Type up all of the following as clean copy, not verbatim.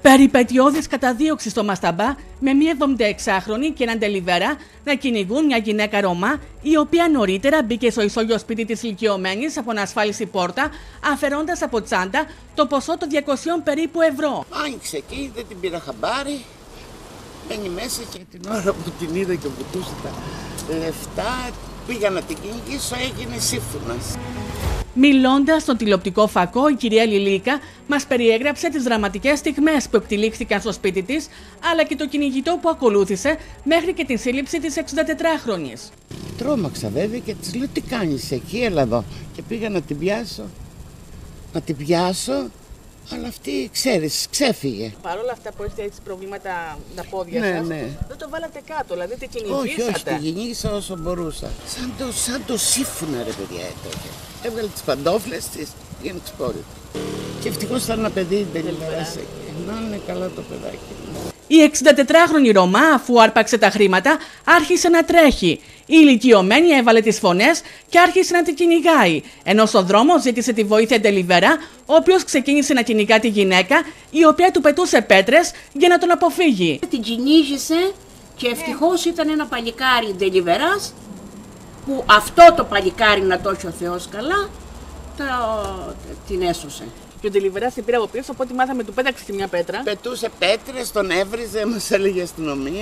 Περιπετειώδης καταδίωξη στο Μασταμπά με μία 76χρονη και έναν τελιβέρα να κυνηγούν μια γυναίκα Ρωμά, η οποία νωρίτερα μπήκε στο ισόγειο σπίτι της ηλικιωμένης από ανασφάλιση πόρτα, αφαιρώντας από τσάντα το ποσό των 200 περίπου ευρώ. Άνοιξε εκεί, δεν την πήρα χαμπάρι. Μπαίνει μέσα και την ώρα που την είδα και βουτούσε τα λεφτά, πήγα να την κυνηγήσω, έγινε σύμφωνας. Μιλώντας στον τηλεοπτικό φακό, η κυρία Λιλίκα μας περιέγραψε τις δραματικές στιγμές που εκτυλίχθηκαν στο σπίτι της, αλλά και το κυνηγητό που ακολούθησε μέχρι και την σύλληψη της 64χρονης. Τρόμαξα βέβαια και της λέω τι κάνεις εκεί, έλα εδώ. Και πήγα να την πιάσω, αλλά αυτή ξέρεις, ξέφυγε. Παρ' όλα αυτά που έχετε έτσι προβλήματα τα πόδια σας, δεν το βάλατε κάτω, δηλαδή την κυνηγήσατε. Όχι, την κυνήγησα όσο μπορούσα. Σαν το σύμφωνα ρε παιδιά τότε. Έβγαλε τις παντόφλες της, πήγαινε ξυπόλυτη. Και ευτυχώς ήταν ένα παιδί, δεν περάσει. Να είναι καλά το παιδάκι. Η 64χρονη Ρωμά, αφού άρπαξε τα χρήματα, άρχισε να τρέχει. Η ηλικιωμένη έβαλε τις φωνές και άρχισε να την κυνηγάει, ενώ στον δρόμο ζήτησε τη βοήθεια τελιβέρα, ο οποίος ξεκίνησε να κυνηγά τη γυναίκα, η οποία του πετούσε πέτρες για να τον αποφύγει. Την κυνήγησε και ευτυχώς ήταν ένα παλικάρι τελιβεράς, που αυτό το παλικάρι, να το έχει ο Θεός καλά, την έσωσε. Και ο τελιβεράς την πήρε από πίσω, οπότε μάθαμε του πέταξε και μια πέτρα. Πετούσε πέτρες, τον έβριζε, μας έλεγε αστυνομία.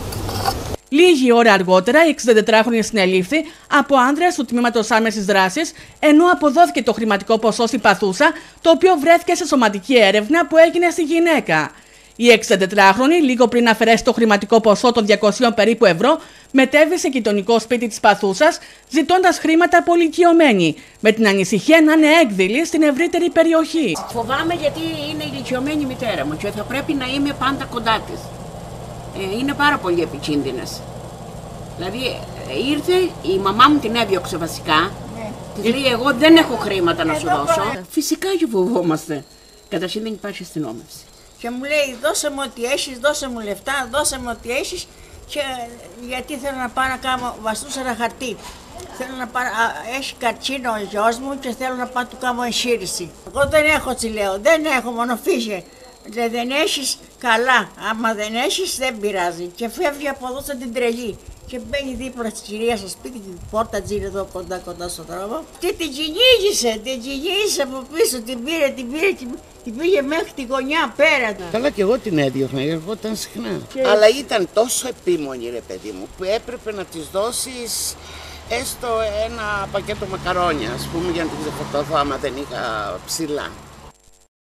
Λίγη ώρα αργότερα, η 64χρονη συνελήφθη από άνδρες του τμήματος άμεσης δράσης, ενώ αποδόθηκε το χρηματικό ποσό στη παθούσα, το οποίο βρέθηκε σε σωματική έρευνα που έγινε στη γυναίκα. Η 64χρονη, λίγο πριν αφαιρέσει το χρηματικό ποσό των 200 περίπου ευρώ, μετέβη σε γειτονικό σπίτι της παθούσας, ζητώντας χρήματα από ηλικιωμένη, με την ανησυχία να είναι έκδηλη στην ευρύτερη περιοχή. Φοβάμαι γιατί είναι ηλικιωμένη η μητέρα μου και θα πρέπει να είμαι πάντα κοντά της. Είναι πάρα πολύ επικίνδυνες. Δηλαδή ήρθε, η μαμά μου την έδιωξε βασικά. Της λέει εγώ δεν έχω χρήματα να σου δώσω. Φυσικά και φοβόμαστε. Καταρχήν δεν υπάρχει αστυνόμευση. Και μου λέει δώσε μου ό,τι έχεις, δώσε μου λεφτά, δώσε μου ό,τι έχεις, και γιατί θέλω να πάω να κάνω, βαστούσα ένα χαρτί. Θέλω να πάω, έχει καρτσίνο ο γιος μου και θέλω να πάω να του κάνω εγχείρηση. Εγώ δεν έχω, τσι λέω, δεν έχω, μόνο φύγε. Δεν έχεις, καλά, άμα δεν έχεις δεν πειράζει. Και φεύγει από εδώ σαν την τρελή. Και μπαίνει δίπλα στη κυρία στο σπίτι και την πόρτα τζίνει εδώ κοντά στον δρόμο. Και την κυνήγησε από πίσω, την πήρε, την πήγε μέχρι τη γωνιά πέρα. Καλά και εγώ την έδιωχνα, εγώ ήταν συχνά. Αλλά ήταν τόσο επίμονη ρε παιδί μου, που έπρεπε να της δώσεις έστω ένα πακέτο μακαρόνια, ας πούμε, για να την ξεφορτωθώ άμα δεν είχα ψηλά.